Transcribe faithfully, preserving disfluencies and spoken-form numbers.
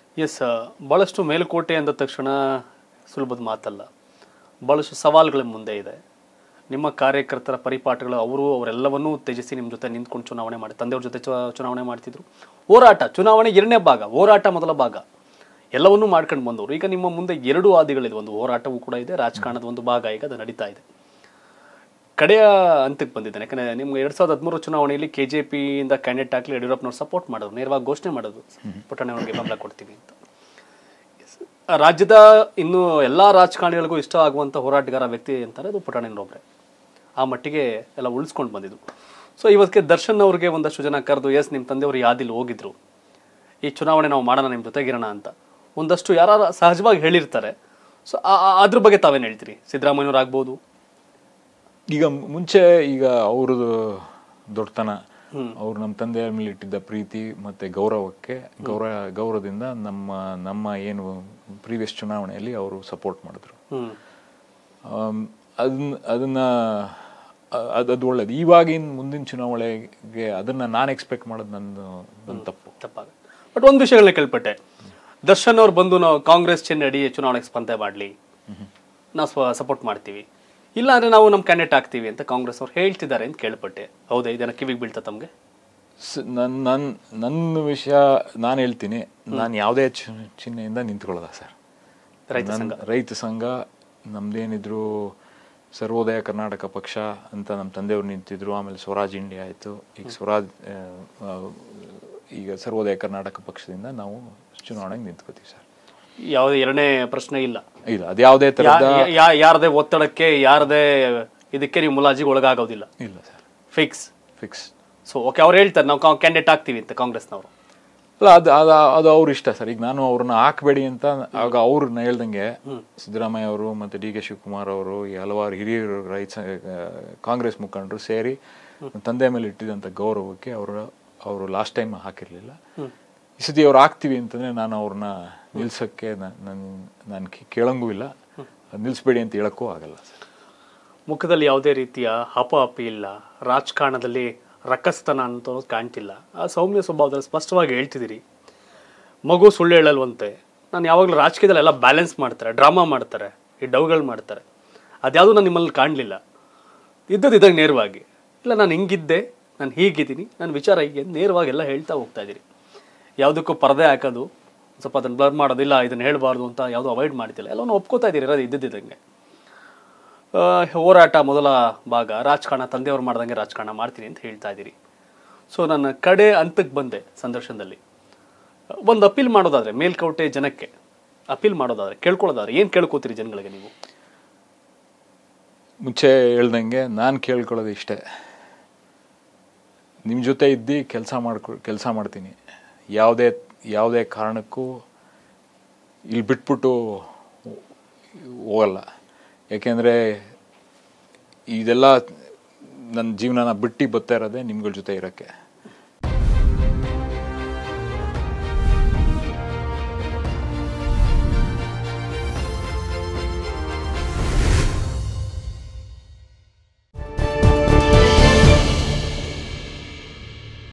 S, ಭಾಳಷ್ಟು ಮೇಲುಕೋಟೆ ಅಂದ ತಕ್ಷಣ ಸುಲಭದ ಮಾತಲ್ಲ. ಭಾಳಷ್ಟು ಸವಾಲುಗಳ ಮುಂದೆ ಇದೆ. ನಿಮ್ಮ ಕಾರ್ಯಕರ್ತರ ಪರಿಪಾಠಗಳು ಅವರು ಅವರೆಲ್ಲವನ್ನೂ ತ್ಯಜಿಸಿ ನಿಮ್ಮ ಜೊತೆ ನಿಂತ್ಕೊಂಡು ಚುನಾವಣೆ ಮಾಡಿ ತಂದೆಯವ್ರ ಜೊತೆ ಚುನಾವಣೆ ಮಾಡ್ತಿದ್ರು. ಹೋರಾಟ, ಚುನಾವಣೆ ಎರಡನೇ ಭಾಗ, ಹೋರಾಟ ಮೊದಲ ಭಾಗ, ಎಲ್ಲವನ್ನೂ ಮಾಡ್ಕೊಂಡು ಬಂದವರು. ಈಗ ನಿಮ್ಮ ಮುಂದೆ ಎರಡು ಹಾದಿಗಳಿದೆ. ಒಂದು ಹೋರಾಟವೂ ಕೂಡ ಇದೆ, ರಾಜಕಾರಣದ ಒಂದು ಭಾಗ ಈಗ ಅದು ನಡೀತಾ ಇದೆ. ಕಡೆಯ ಹಂತಕ್ಕೆ ಬಂದಿದ್ದಾನೆ. ಯಾಕಂದರೆ ನಿಮ್ಗೆ ಎರಡು ಸಾವಿರದ ಹದಿಮೂರು ಚುನಾವಣೆಯಲ್ಲಿ ಕೆ ಜೆ ಪಿಯಿಂದ ಕ್ಯಾಂಡಿಡೇಟ್ ಆಗಲಿ ಯಡಿಯೂರಪ್ಪನವ್ರು ಸಪೋರ್ಟ್ ಮಾಡೋದು, ನೇರವಾಗಿ ಘೋಷಣೆ ಮಾಡೋದು ಪುಟ್ಟಣ್ಣವ್ರಿಗೆ ಬೆಂಬಲ ಕೊಡ್ತೀವಿ ಅಂತ. ರಾಜ್ಯದ ಇನ್ನು ಎಲ್ಲ ರಾಜಕಾರಣಿಗಳಿಗೂ ಇಷ್ಟ ಆಗುವಂಥ ಹೋರಾಟಗಾರ ವ್ಯಕ್ತಿ ಅಂತಾರೆ ಅದು ಪುಟ್ಟಣ್ಣನೊಬ್ಬರೇ. ಆ ಮಟ್ಟಿಗೆ ಎಲ್ಲ ಉಳಿಸ್ಕೊಂಡು ಬಂದಿದ್ದು. ಸೊ ಇವತ್ತಿಗೆ ದರ್ಶನ್ ಅವ್ರಿಗೆ ಒಂದಷ್ಟು ಜನ ಕರೆದು, ಎಸ್ ನಿಮ್ಮ ತಂದೆಯವರು ಯಾದಿಲ್ಲಿ ಹೋಗಿದ್ರು, ಈ ಚುನಾವಣೆ ನಾವು ಮಾಡೋಣ, ನಿಮ್ಮ ಜೊತೆಗಿರೋಣ ಅಂತ ಒಂದಷ್ಟು ಯಾರು ಸಹಜವಾಗಿ ಹೇಳಿರ್ತಾರೆ. ಸೊ ಅದ್ರ ಬಗ್ಗೆ ತಾವೇನು ಹೇಳ್ತೀರಿ? ಸಿದ್ದರಾಮಯ್ಯವ್ರು ಆಗ್ಬೋದು. ಈಗ ಮುಂಚೆ ಈಗ ಅವ್ರದ್ದು ದೊಡ್ಡತನ, ಅವ್ರು ನಮ್ಮ ತಂದೆಯ ಮೇಲೆ ಇಟ್ಟಿದ್ದ ಪ್ರೀತಿ ಮತ್ತು ಗೌರವಕ್ಕೆ ಗೌರವ ಗೌರವದಿಂದ ನಮ್ಮ ನಮ್ಮ ಏನು ಪ್ರೀವಿಯಸ್ ಚುನಾವಣೆಯಲ್ಲಿ ಅವರು ಸಪೋರ್ಟ್ ಮಾಡಿದ್ರು. ಅದನ್ನ ಅದನ್ನ ಅದು ಒಳ್ಳೇದು. ಇವಾಗಿನ ಮುಂದಿನ ಚುನಾವಣೆಗೆ ಅದನ್ನ ನಾನು ಎಕ್ಸ್ಪೆಕ್ಟ್ ಮಾಡೋದು ನನ್ನ ನನ್ನ ತಪ್ಪು ತಪ್ಪಾಗ. ಬಟ್ ಒಂದು ವಿಷಯಗಳನ್ನ ಕೇಳ್ಪಟ್ಟೆ, ದರ್ಶನ್ ಅವ್ರು ಬಂದು ನಾವು ಕಾಂಗ್ರೆಸ್ ಚಿಹ್ನೆ ಚುನಾವಣೆಗೆ ಸ್ಪರ್ಧೆ ಮಾಡಲಿ, ನಾವು ಸಪೋರ್ಟ್ ಮಾಡ್ತೀವಿ, ಇಲ್ಲ ಅಂದರೆ ನಾವು ನಮ್ಮ ಕ್ಯಾಂಡಿಡೇಟ್ ಆಗ್ತೀವಿ ಅಂತ ಕಾಂಗ್ರೆಸ್ ಅವ್ರು ಹೇಳ್ತಿದ್ದಾರೆ ಅಂತ ಕೇಳ್ಪಟ್ಟೆ. ಹೌದಾ? ಇದನ್ನ ಕಿವಿಗೆ ಬೀಳ್ತಾ ತಮಗೆ? ನನ್ನ ನನ್ನ ನನ್ನ ವಿಷಯ ನಾನು ಹೇಳ್ತೀನಿ, ನಾನು ಯಾವುದೇ ಚಿಹ್ನೆಯಿಂದ ನಿಂತ್ಕೊಳ್ಳೋದ ಸರ್. ರೈತ ಸಂಘ ರೈತ ಸಂಘ ನಮ್ದೇನಿದ್ರು ಸರ್ವೋದಯ ಕರ್ನಾಟಕ ಪಕ್ಷ ಅಂತ ನಮ್ಮ ತಂದೆಯವರು ನಿಂತಿದ್ರು. ಆಮೇಲೆ ಸ್ವರಾಜ್ ಇಂಡಿಯಾ ಆಯಿತು. ಈಗ ಸ್ವರಾಜ್ ಈಗ ಸರ್ವೋದಯ ಕರ್ನಾಟಕ ಪಕ್ಷದಿಂದ ನಾವು ಚುನಾವಣೆಗೆ ನಿಂತ್ಕೋತೀವಿ ಸರ್. ಯಾವುದೇ ಎರಡನೇ ಪ್ರಶ್ನೆ ಇಲ್ಲ. ಇಲ್ಲ, ಅದು ಯಾವುದೇ ತರಹದ ಯಾರದೇ ಒತ್ತಡಕ್ಕೆ ಯಾರದೇ ಇದಕ್ಕೆ ನೀವು ಮುಲಾಜಿಗೆ ಒಳಗಾಗೋದಿಲ್ಲ. ಇಲ್ಲ sir, fix fix. So okay, ಅವ್ರು ಹೇಳ್ತಾರೆ ನಾವು ಕ್ಯಾಂಡಿಡೇಟ್ ಆಗ್ತೀವಿ ಅಂತ ಕಾಂಗ್ರೆಸ್ನವರು. ಅಲ್ಲ, ಅದು ಅದು ಅದು ಅವ್ರ ಇಷ್ಟ ಸರ್. ಈಗ ನಾನು ಅವ್ರನ್ನ ಹಾಕಬೇಡಿ ಅಂತ ಆಗ ಅವ್ರನ್ನ ಹೇಳ್ದಂಗೆ ಸಿದ್ದರಾಮಯ್ಯ ಅವರು ಮತ್ತು ಡಿ ಕೆ ಶಿವಕುಮಾರ್ ಅವರು ಈ ಹಲವಾರು ಹಿರಿಯರು ರೈತ ಕಾಂಗ್ರೆಸ್ ಮುಖಂಡರು ಸೇರಿ ತಂದೆ ಮೇಲೆ ಇಟ್ಟಿದ್ದಂಥ ಗೌರವಕ್ಕೆ ಅವರು ಅವರು ಲಾಸ್ಟ್ ಟೈಮ್ ಹಾಕಿರಲಿಲ್ಲ. ಈ ಸತಿ ಅವ್ರು ಹಾಕ್ತೀವಿ ಅಂತಂದರೆ ನಾನು ಅವ್ರನ್ನ ನಿಲ್ಸೋಕ್ಕೆ ನನ್ನ ನಾನು ಕೇಳಂಗೂ ಇಲ್ಲ, ನಿಲ್ಲಿಸ್ಬೇಡಿ ಅಂತ ಹೇಳೋಕ್ಕೂ ಆಗಲ್ಲ ಸರ್. ಮುಖದಲ್ಲಿ ಯಾವುದೇ ರೀತಿಯ ಹಪ ಅಪಿ ಇಲ್ಲ, ರಾಜಕಾರಣದಲ್ಲಿ ರಕ್ಕಸ್ತನ ಅಂತ ಕಾಣ್ತಿಲ್ಲ. ಆ ಸೌಮ್ಯ ಸ್ವಭಾವದಲ್ಲಿ ಸ್ಪಷ್ಟವಾಗಿ ಹೇಳ್ತಿದ್ದೀರಿ. ಮಗು ಸುಳ್ಳು ಹೇಳಲ್ವಂತೆ. ನಾನು ಯಾವಾಗಲೂ ರಾಜಕೀಯದಲ್ಲಿ ಎಲ್ಲ ಬ್ಯಾಲೆನ್ಸ್ ಮಾಡ್ತಾರೆ, ಡ್ರಾಮಾ ಮಾಡ್ತಾರೆ, ಈ ಡವ್ಗಳು ಮಾಡ್ತಾರೆ. ಅದ್ಯಾವುದೂ ನಾನು ನಿಮ್ಮಲ್ಲಿ ಕಾಣಲಿಲ್ಲ. ಇದ್ದದ್ದು ಇದ್ದಾಗ ನೇರವಾಗಿ, ಇಲ್ಲ ನಾನು ಹಿಂಗಿದ್ದೆ, ನಾನು ಹೀಗಿದ್ದೀನಿ, ನನ್ನ ವಿಚಾರ ಹೀಗೆ ನೇರವಾಗಿ ಎಲ್ಲ ಹೇಳ್ತಾ ಹೋಗ್ತಾ ಇದ್ದೀರಿ. ಯಾವುದಕ್ಕೂ ಪರದೆ ಹಾಕೋದು, ಸ್ವಲ್ಪ ಅದನ್ನು ಬ್ಲರ್ ಮಾಡೋದಿಲ್ಲ, ಇದನ್ನು ಹೇಳಬಾರ್ದು ಅಂತ ಯಾವುದೂ ಅವಾಯ್ಡ್ ಮಾಡ್ತಿಲ್ಲ, ಎಲ್ಲವನ್ನೂ ಒಪ್ಕೋತಾ ಇದ್ದೀರಿ. ಇರೋದು ಇದ್ದಿದ್ದಂಗೆ ಹೋರಾಟ ಮೊದಲ ಭಾಗ, ರಾಜಕಾರಣ ತಂದೆಯವ್ರು ಮಾಡ್ದಂಗೆ ರಾಜಕಾರಣ ಮಾಡ್ತೀನಿ ಅಂತ ಹೇಳ್ತಾ ಇದ್ದೀರಿ. ಸೊ ನನ್ನ ಕಡೆ ಹಂತಕ್ಕೆ ಬಂದೆ ಸಂದರ್ಶನದಲ್ಲಿ. ಒಂದು ಅಪೀಲ್ ಮಾಡೋದಾದರೆ, ಮೇಲ್ಕೋಟೆ ಜನಕ್ಕೆ ಅಪೀಲ್ ಮಾಡೋದಾದರೆ, ಕೇಳ್ಕೊಳ್ಳೋದಾದ್ರೆ ಏನು ಕೇಳ್ಕೋತೀರಿ ಜನಗಳಿಗೆ ನೀವು? ಮುಂಚೆ ಹೇಳ್ದಂಗೆ ನಾನು ಕೇಳ್ಕೊಳ್ಳೋದು ಇಷ್ಟೇ, ನಿಮ್ಮ ಜೊತೆ ಇದ್ದು ಕೆಲಸ ಮಾಡ್ಕೊ ಕೆಲಸ ಮಾಡ್ತೀನಿ. ಯಾವುದೇ ಯಾವುದೇ ಕಾರಣಕ್ಕೂ ಇಲ್ಲಿ ಬಿಟ್ಬಿಟ್ಟು ಹೋಗಲ್ಲ. ಯಾಕೆಂದರೆ ಇದೆಲ್ಲ ನನ್ನ ಜೀವನನ ಬಿಟ್ಟು ಬರ್ತಾ ಇರೋದೇ ನಿಮ್ಗಳ ಜೊತೆ ಇರೋಕ್ಕೆ.